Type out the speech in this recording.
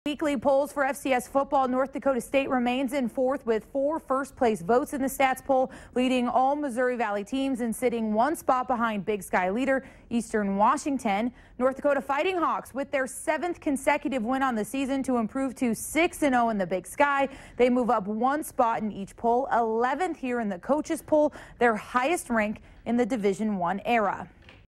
Weekly polls for FCS football. North Dakota State remains in fourth with 4 first-place votes in the stats poll, leading all Missouri Valley teams and sitting 1 spot behind Big Sky leader Eastern Washington. North Dakota Fighting Hawks with their 7th consecutive win on the season to improve to 6-0 in the Big Sky. They move up 1 spot in each poll, 11th here in the coaches poll, their highest rank in the Division I era.